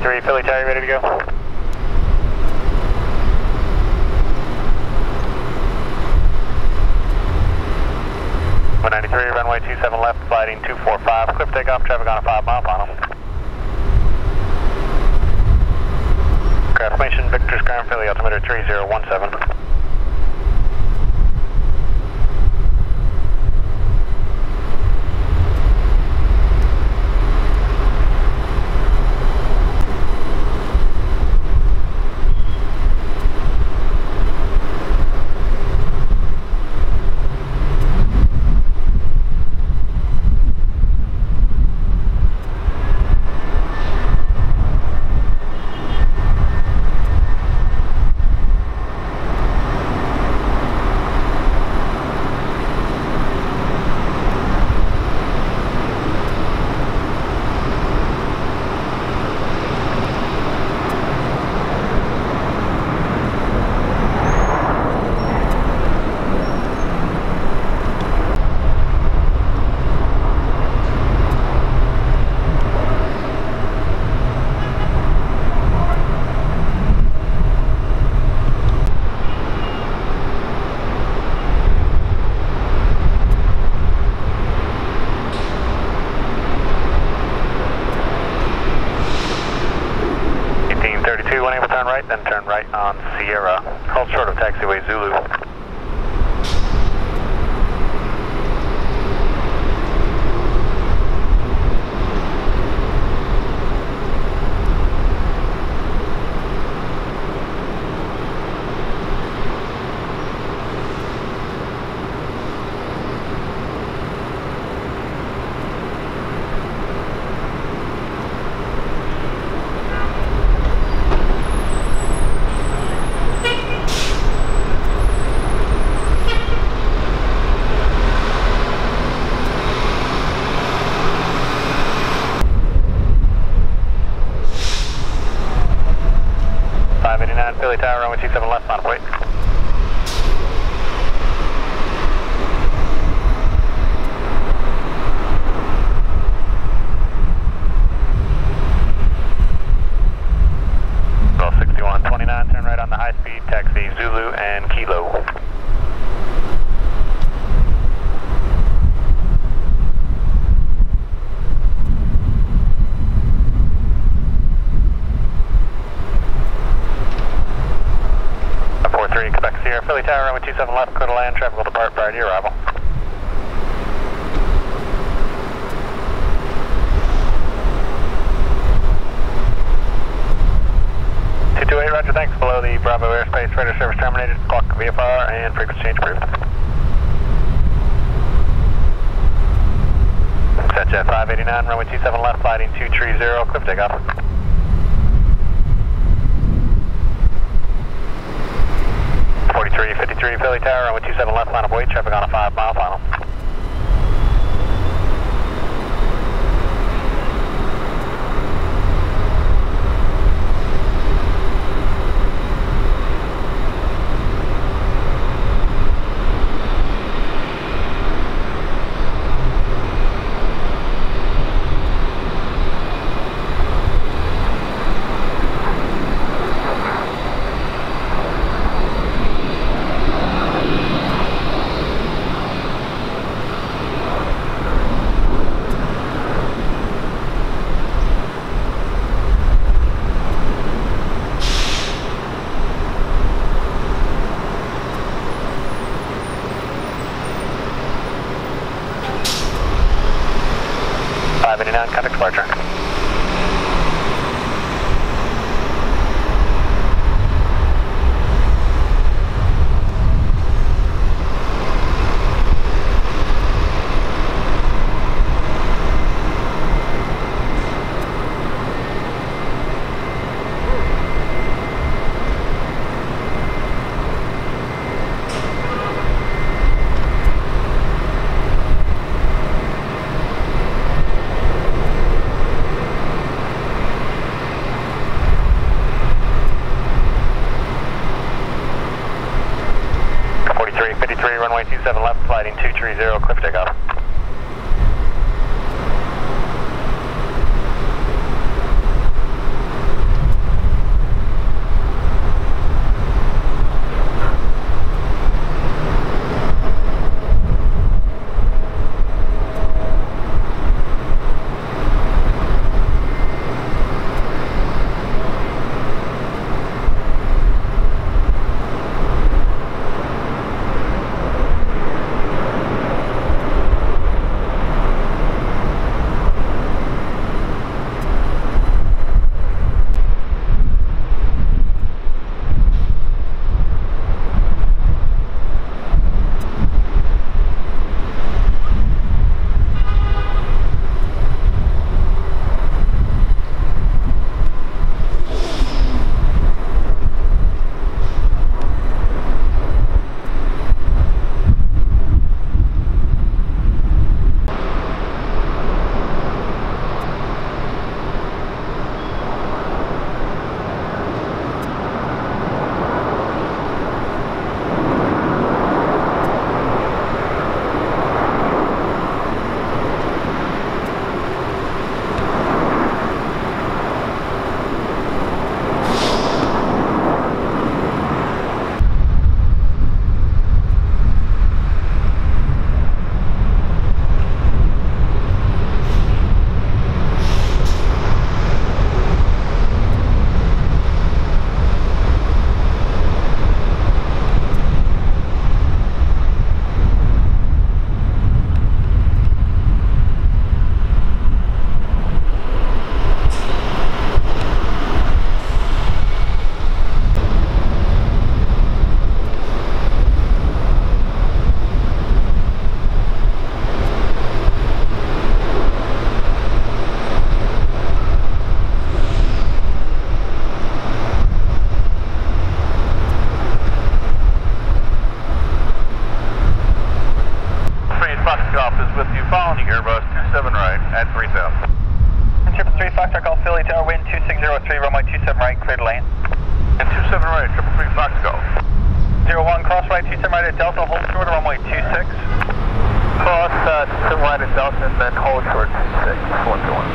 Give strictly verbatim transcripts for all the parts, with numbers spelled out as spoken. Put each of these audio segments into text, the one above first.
forty-three, Philly Tower, ready to go? one ninety-three, runway two seven left, sliding two four five, clear for takeoff, traffic on a five mile final. Craft formation, Victor's ground, Philly, altimeter three zero one seven. Then turn right on Sierra. Hold short of taxiway Zulu. five eighty-nine, Philly Tower, runway two seven left, line of wait. Well, sixty-one twenty-nine, turn right on the high speed, taxi Zulu and Kilo. Quebec Sierra, Philly Tower, runway two seven left, clear to land, traffic will depart prior to your arrival. two two eight, roger, thanks, below the Bravo airspace, radar service terminated, clock V F R and frequency change approved. Set jet five eighty-nine, runway two seven left, sliding two three zero, clear for takeoff. forty-three fifty-three, Philly Tower, runway two seven left, line of wait, traffic on a five mile final. five eighty-nine, contact departure. runway two seven left, sliding two three zero, cliff takeoff. Foxtrot Golf Philly Tower, wind two six zero three, runway two seven right, clear to land. And two seven right, triple three Fox Golf. zero one, cross right, two seven right at Delta, hold short, runway two six. Cross uh, two seven right at Delta, and then hold short two six, one two one.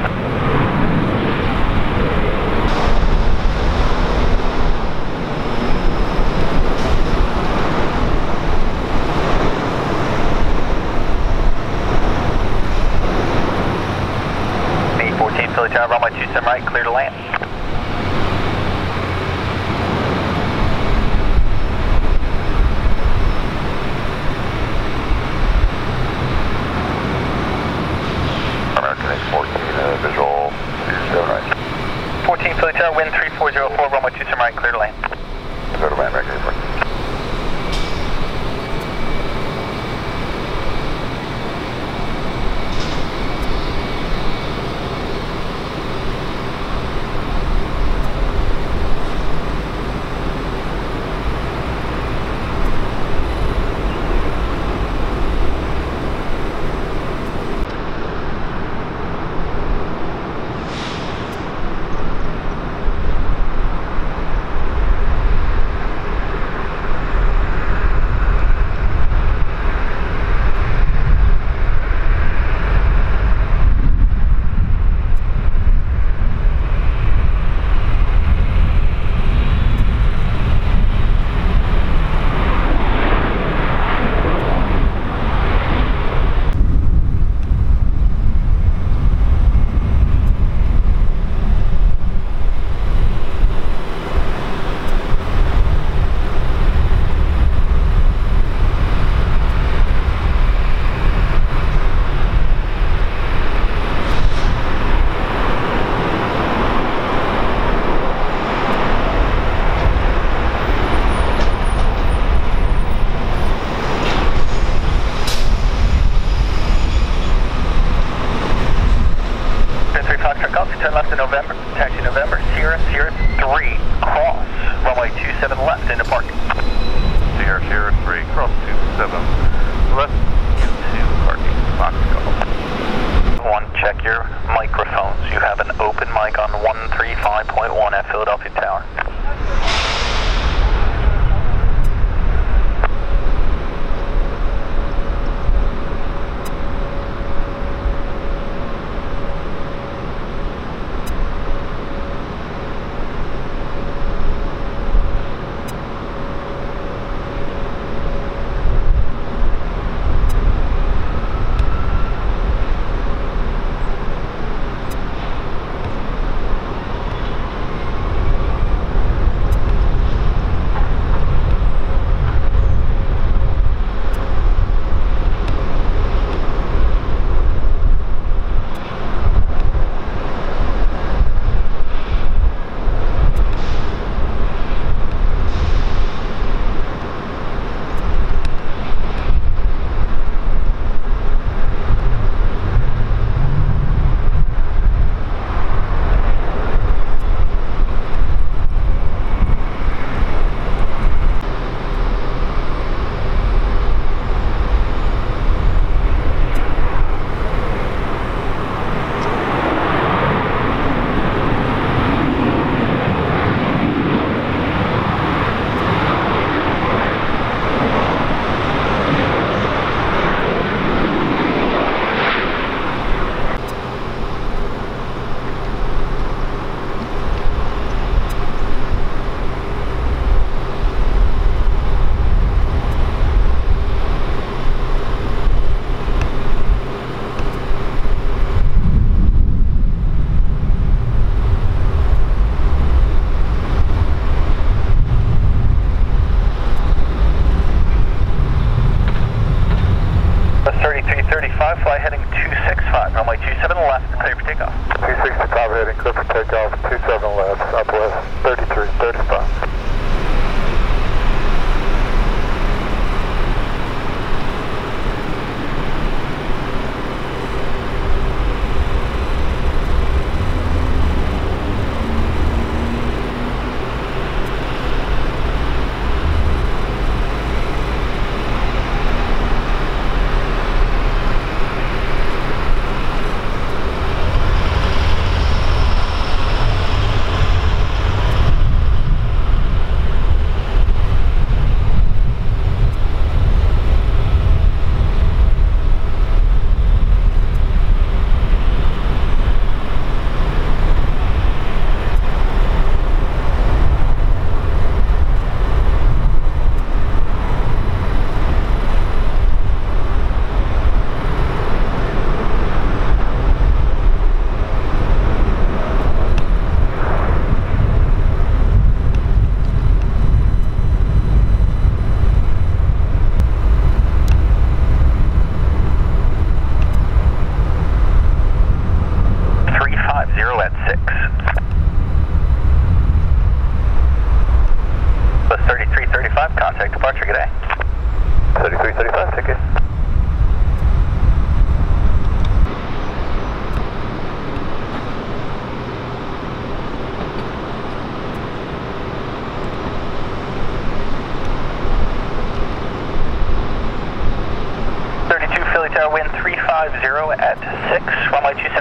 fourteen Philly Tower, runway two seven right, clear to land. American eight fourteen, uh, visual two seven right. fourteen Philly Tower, wind three four zero four, runway two seven right, clear to land. Go to land, American eight fourteen. Turn left in November, taxi November, Sierra, Sierra three, cross, runway two seven left into parking. Sierra, Sierra three, cross two seven, left into parking, Fox Golf. One, check your microphones. You have an open mic on one three five point one at Philadelphia Tower.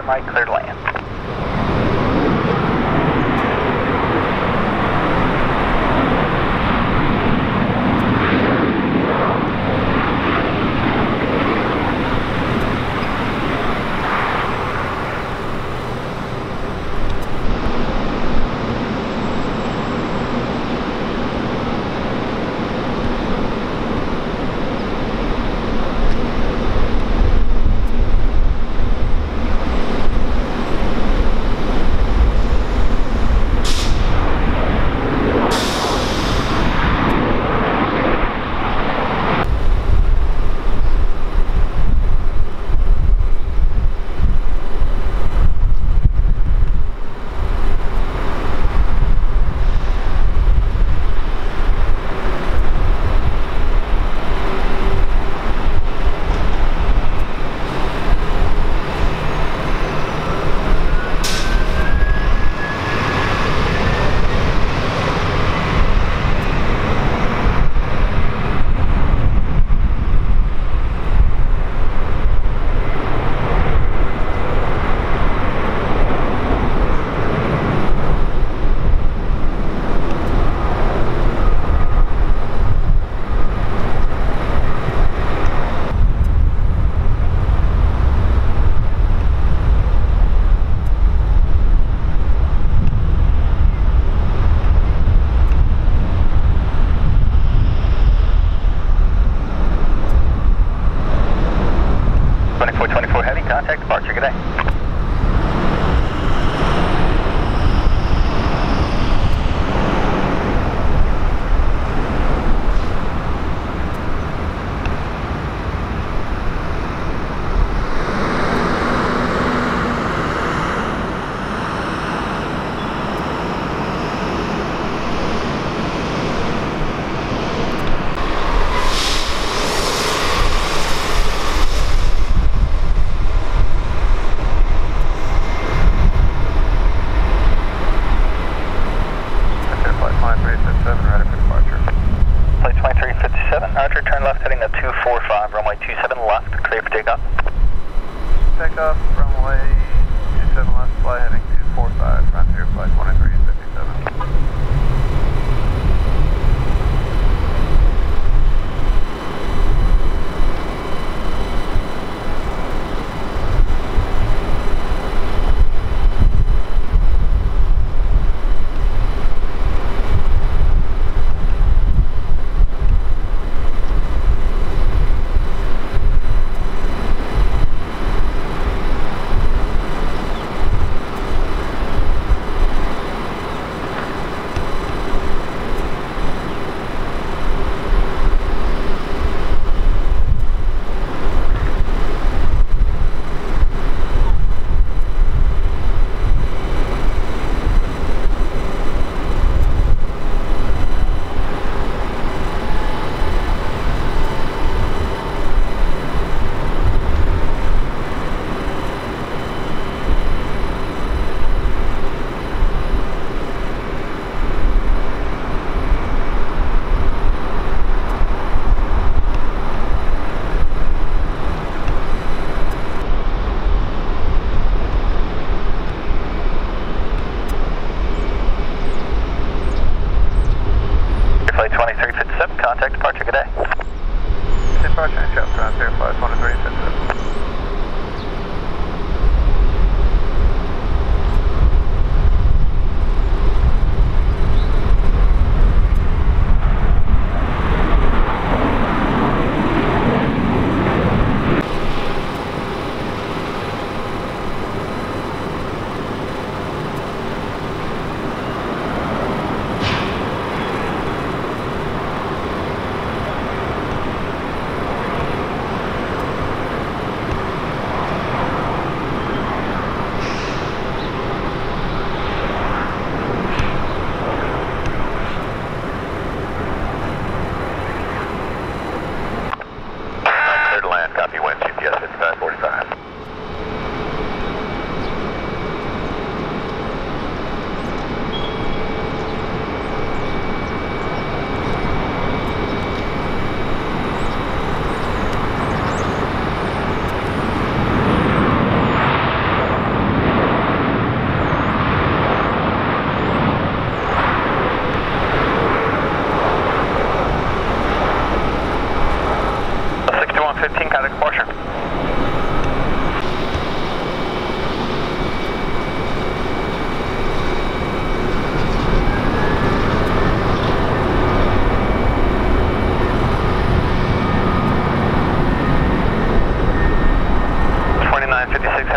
turn right, clear to land. twenty-four twenty-four Heavy, contact departure, good day. twenty-three fifty-seven, Roger, turn left heading to two four five, runway two seven left, clear for takeoff. Takeoff, runway two seven left, fly heading two four five, round zero, flight twenty-three fifty-seven.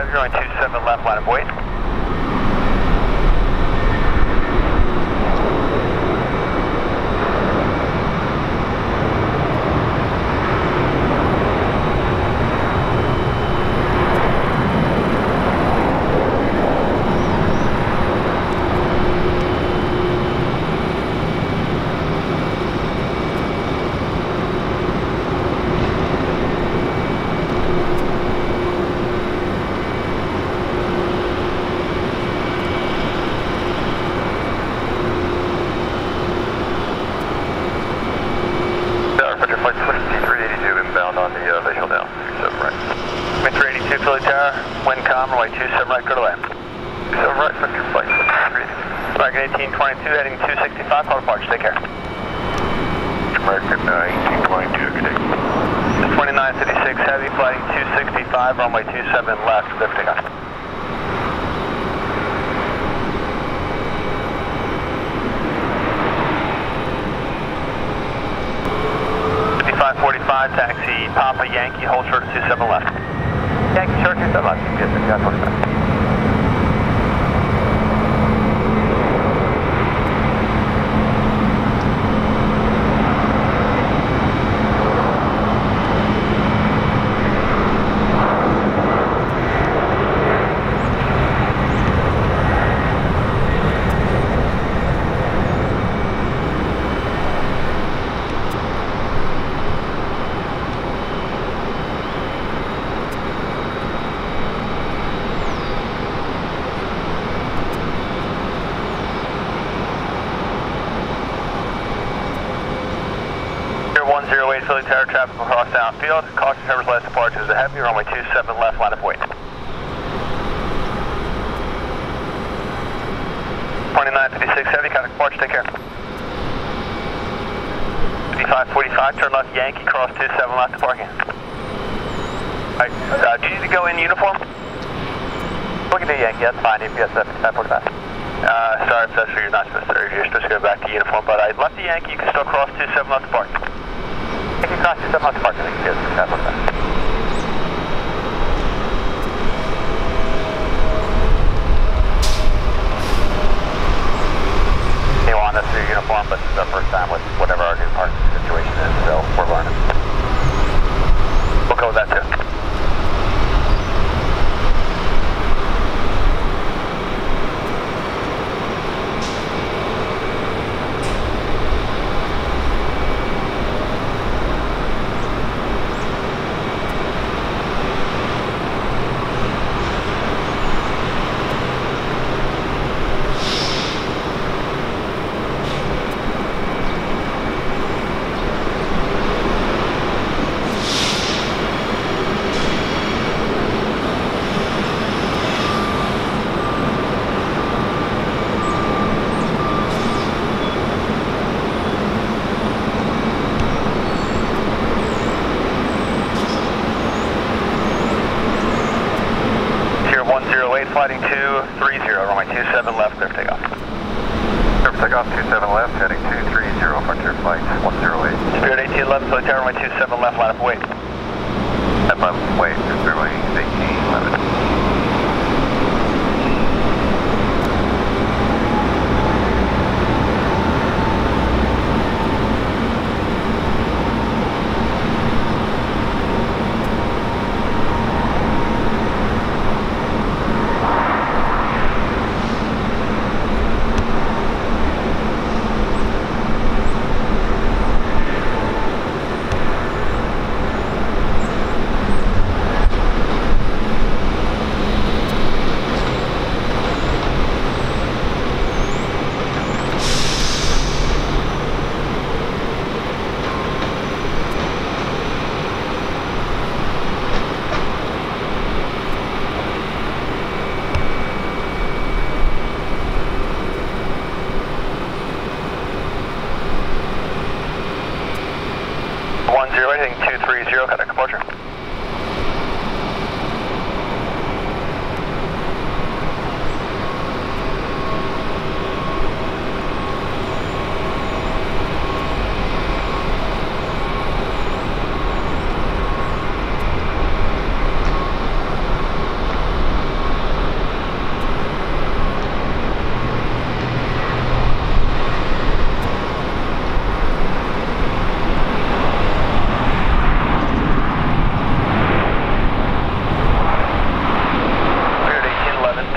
Heavy, runway two seven left, line of weight. Wind calm, runway two seven right, go to land. two seven right, vector flight American eighteen twenty-two, heading two sixty-five, call departure, take care. American uh, eighteen twenty-two, good day. twenty-nine fifty-six, heavy, flighting two sixty-five, runway two seven left, clear for takeoff. fifty-five forty-five, taxi Papa Yankee, hold short two seven left. Yankee short two seven left, yes, fifty-five forty-five. one zero eight, Philly Tower, traffic will cross downfield. Caution covers last departure is a heavy, runway two seven left, line of weight. twenty-nine fifty-six, heavy, contact departure, take care. fifty-five forty-five, turn left Yankee, cross two seven left to parking. Alright, uh, do you need to go in uniform? We can do Yankee, that's fine, if you have fifty-five forty-five. Uh, sorry if that's where you're not supposed to, you're supposed to go back to uniform, but I left the Yankee, you can still cross two seven left to parking. If you cross two seven left to parking, you can get fifty-five forty-five. They want us through uniform, but this is our first time with whatever our new parking situation is, so we're learning. We'll go with that too. Flighting two three zero, runway two seven left, clear for takeoff. Clear for takeoff, two seven left, heading two three zero, frontier flight one zero eight. Spirit eighteen eleven, Philly Tower, runway two seven left, line of weight. At my weight, runway eighteen eleven.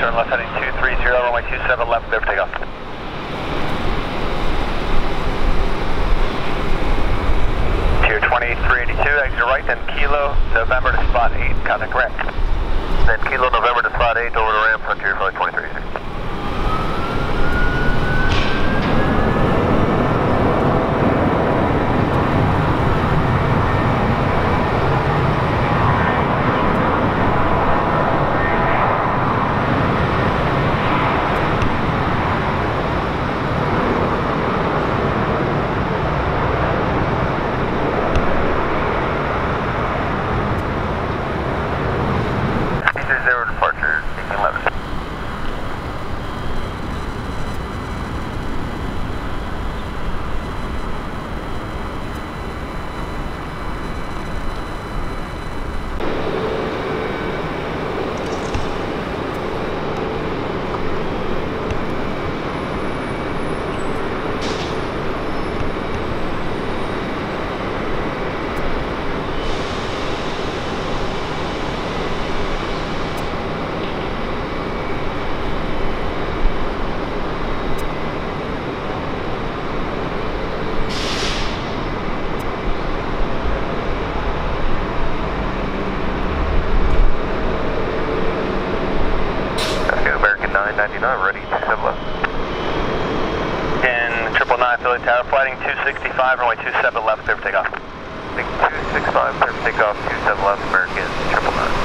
turn left heading two three zero, runway two seven left, clear for takeoff. Tier twenty-three eighty-two, exit right, then Kilo, November to spot eight, contact ramp. Then Kilo, November to spot eight, over the ramp, Frontier Flight twenty-three eighty-six. Ready, two seven left. In triple nine, Philly Tower, flighting two sixty-five, runway two seven left, clear for takeoff. two six five, clear for takeoff, two seven left, American, triple nine.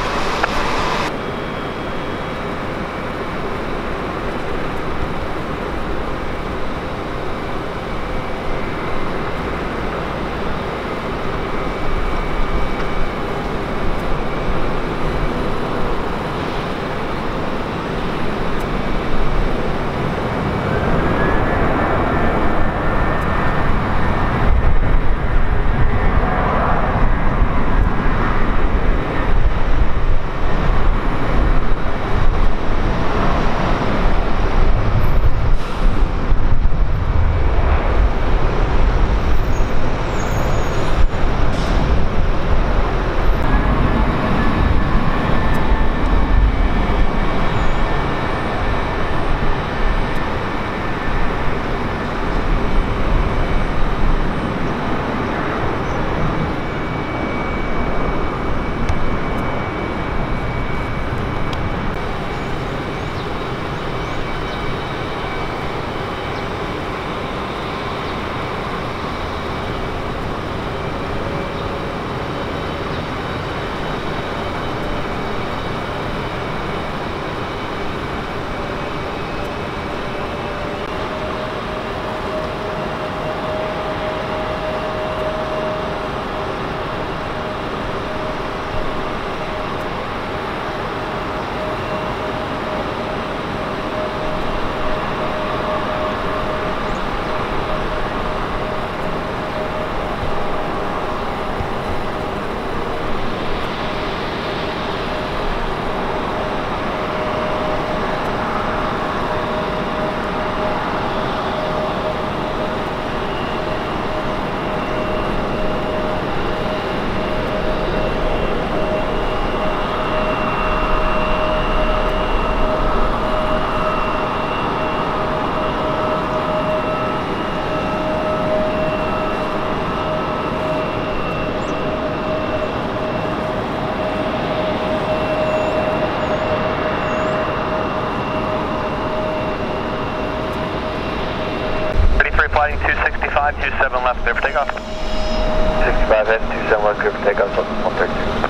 Flighting two sixty-five, two seven left, clear for takeoff. sixty-five in, two seven left, clear for takeoff, one thirty-two.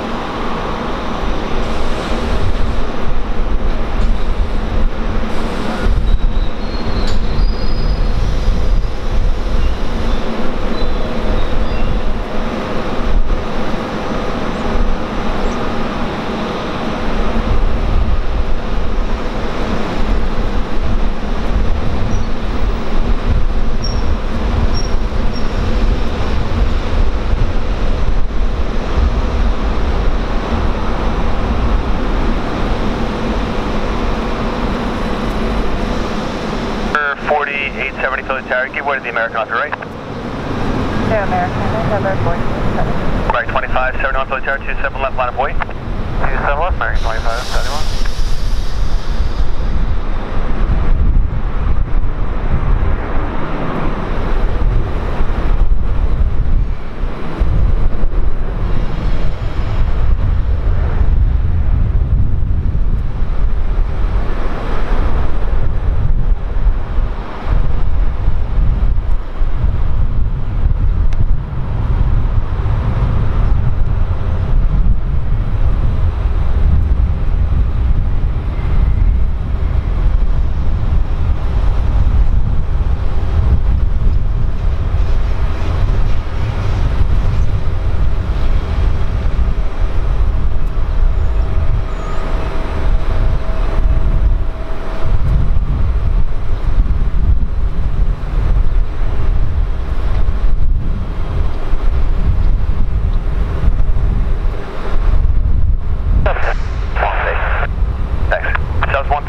eight seventy Philly Tower, give way to the American off your right. To American, November forty-seven. Right, twenty-five seventy-one Philly Tower, two seven left, line of way. two seven left, American twenty-five seventy-one.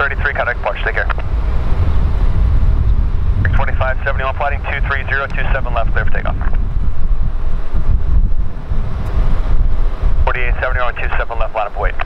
thirty-three, contact departure, take care. twenty-five seventy-one flighting, two three zero two seven left, clear for takeoff. forty-eight seventy-one two seven left, line up, wait.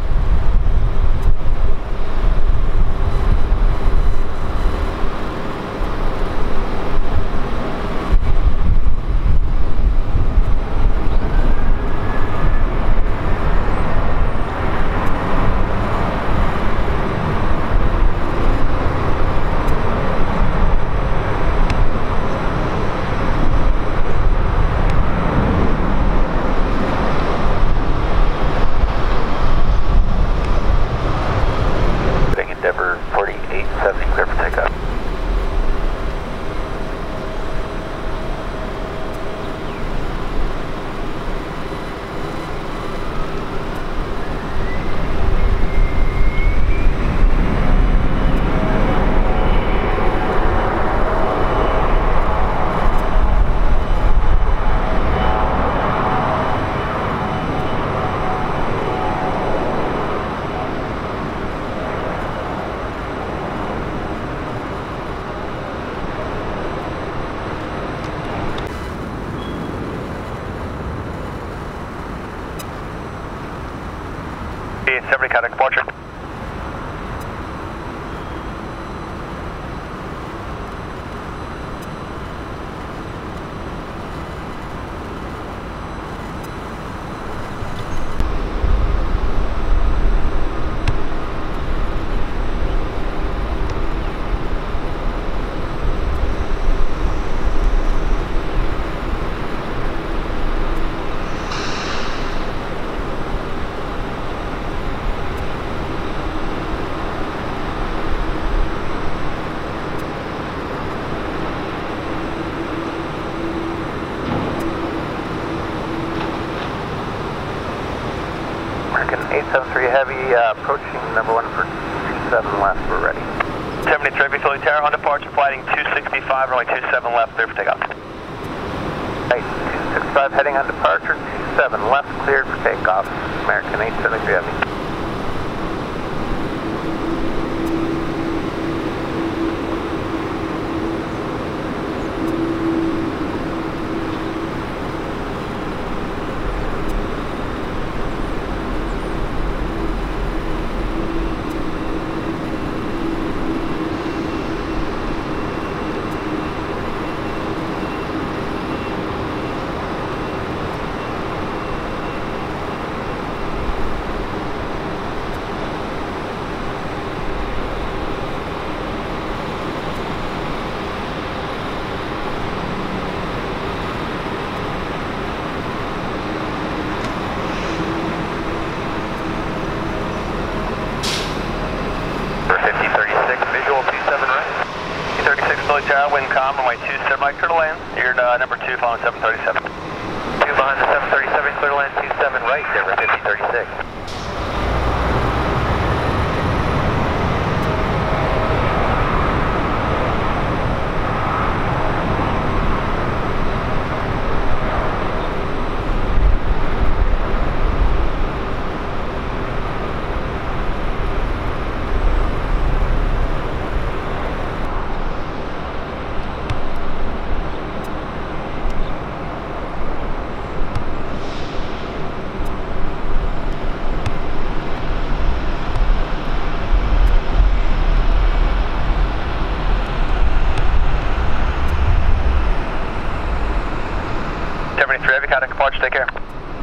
eight seventy, contact departure. eight seven three Heavy, uh, approaching number one for two seven left, we're ready. seventy-three Heavy, Philly Tower, on departure, flighting two sixty-five, runway two seven left, clear for takeoff. Right, two sixty-five heading on departure, two seven left, cleared for takeoff. American eight seven three Heavy. Wind calm, runway two seven right, clear to land. You're uh, number two, following seven thirty-seven. Two behind the seven thirty-seven, clear to land two seven right, Denver fifty thirty-six. seventy-three Heavy, contact departure, take care.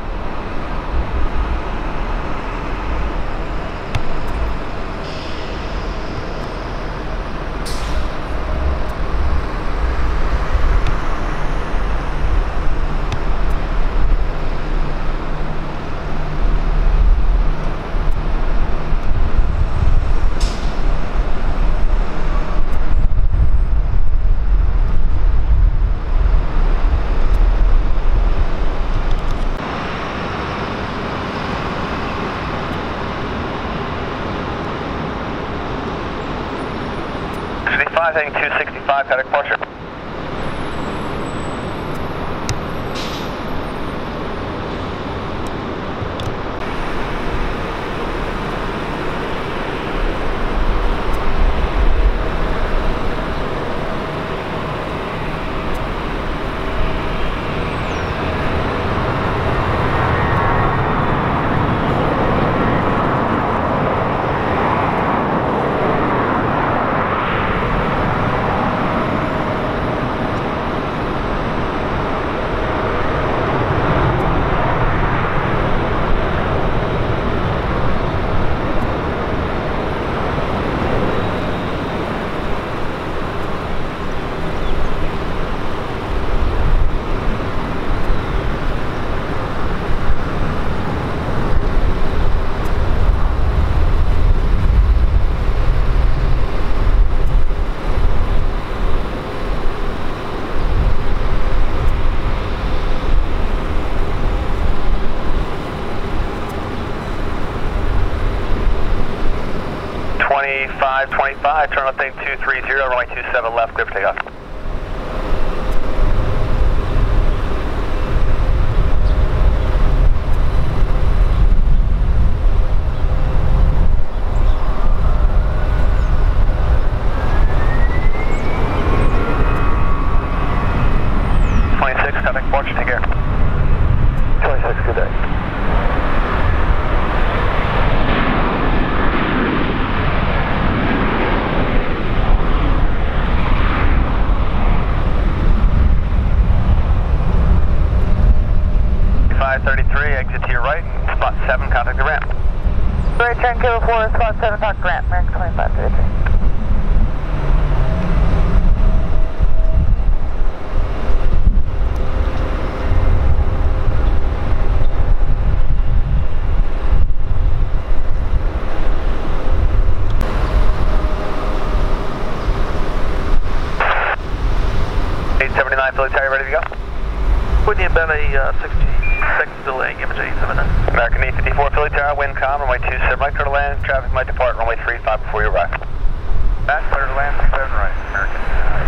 Heading two sixty-five, contact departure. twenty-five twenty-five, turn left thing two three zero, runway two seven left, clear for takeoff. twenty-six, traffic departure, take care. twenty-six, good day. five thirty-three, exit to your right, spot seven, contact the ramp. Right turn, Kilo four, spot seven, talk ramp, American twenty-five thirty-three. eight seventy-nine, Philly Tower, ready to go? Whitney and Ben, a uh, sixty-six delay, image eight seven nine. American E fifty-four, Philly Tower, wind calm, runway two seven right, clear to land, traffic might depart, runway three five before you arrive. Back, clear to land, three seven right, American.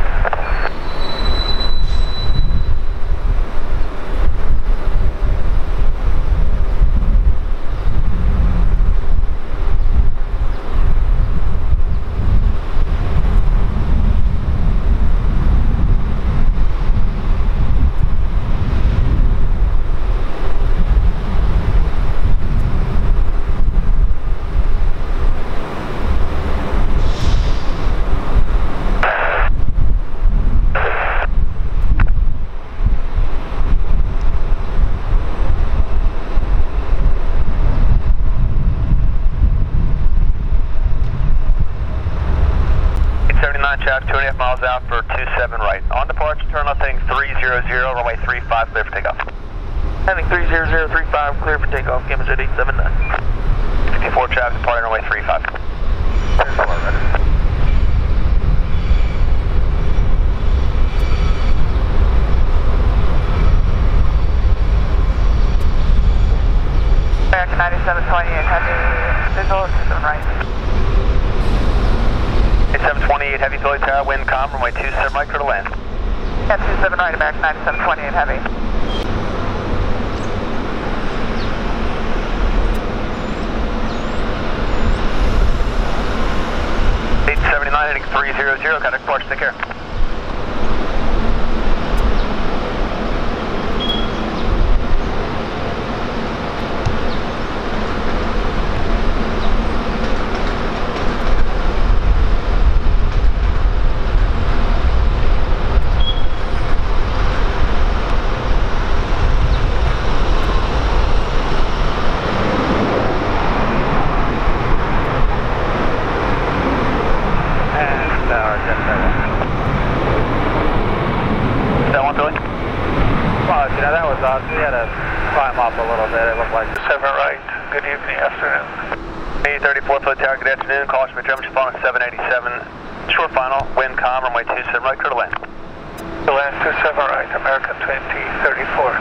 Traffic two and a half miles out for two seven right. On departure, turn left heading three zero zero, runway three five, clear for takeoff. Heading three zero zero three five, clear for takeoff, image eight seven nine. fifty-four traffic departing runway three five. American ninety-seven twenty-eight, heavy visual, two seven right. seven twenty-eight, heavy Philly Tower, wind calm, runway two seven right, clear to land. Yeah, two seven right, American ninety-seven twenty-eight, heavy. eight seventy-nine, heading three zero zero, contact departure, take care. We had to climb up a little bit, it looked like. seven right, good evening, afternoon. A thirty-four, Philly Tower, good afternoon, caution for German phone seven eighty-seven, short final, wind calm, runway two seven right, clear to land. To land two seven right, American twenty thirty-four.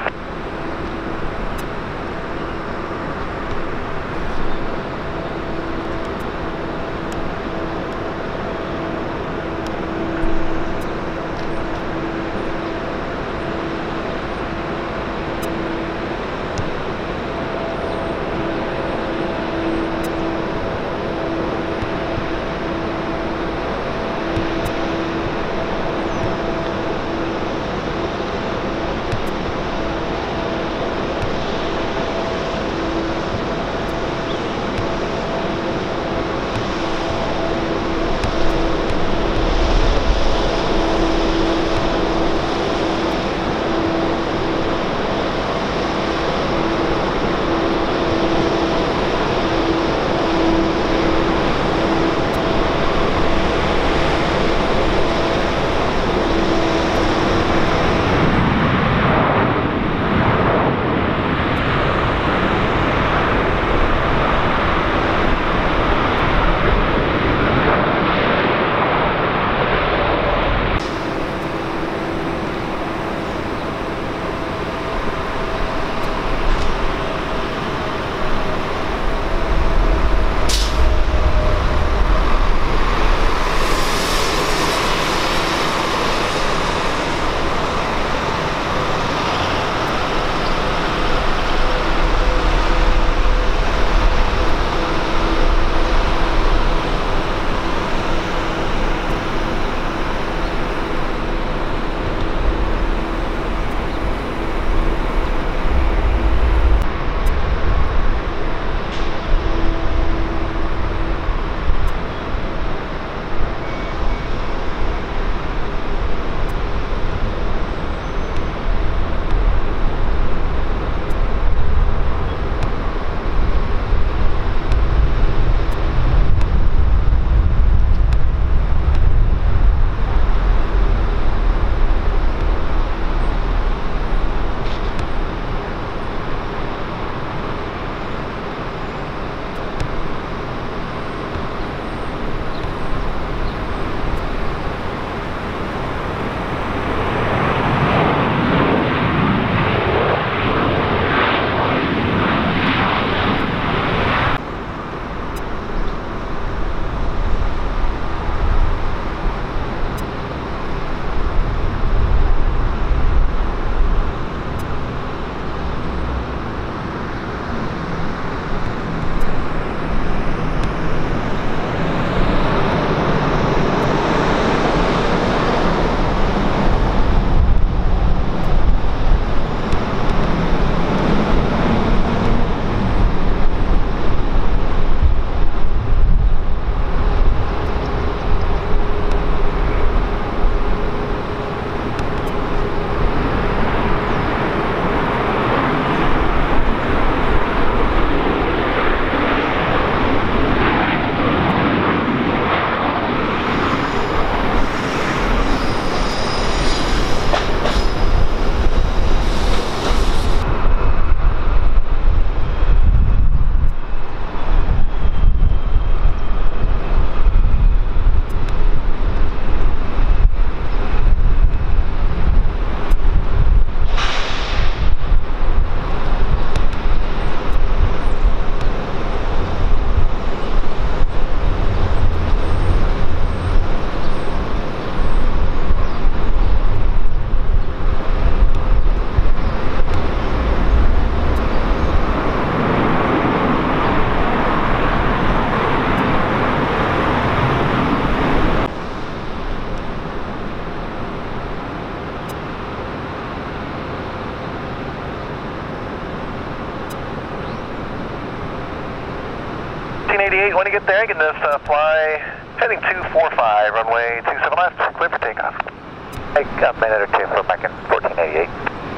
eight, when you get there, you can just uh, fly heading two four five, runway two seven left, clear for takeoff. Take a minute or two for American fourteen eighty-eight.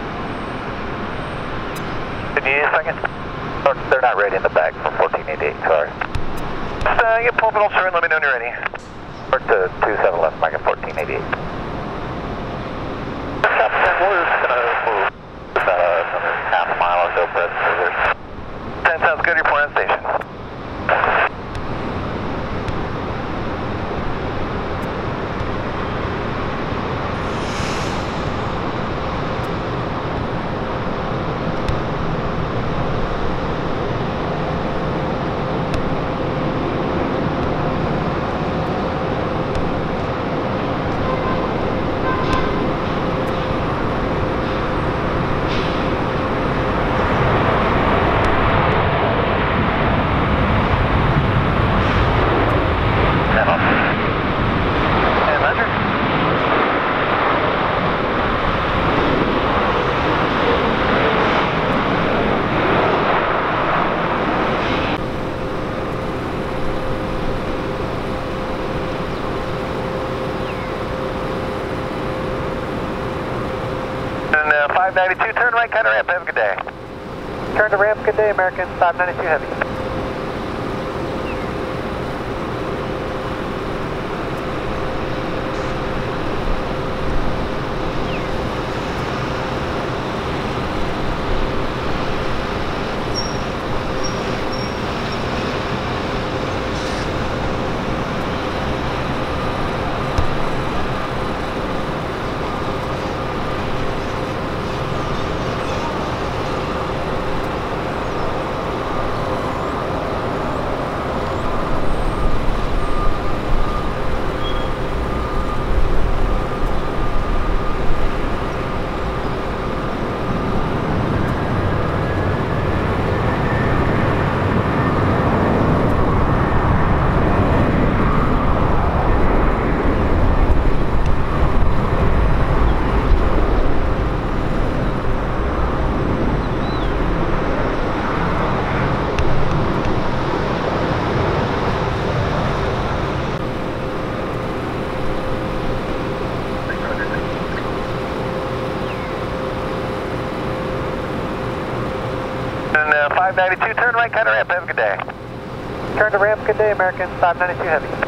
Did you need a second? Oh, they're not ready in the back for fourteen eighty-eight, sorry. Just uh, you pull up and turn, let me know when you're ready. Or to two seven left, American fourteen eighty-eight. Captain, we're just gonna move about another half a mile or so, but ten sounds good, you're point on station. five ninety-two, turn right, kind of ramp, have a good day. Turn to ramp, good day, American five ninety-two Heavy. five ninety-two, turn right, kind of ramp, have a good day. Turn to ramp, good day, American five ninety-two Heavy.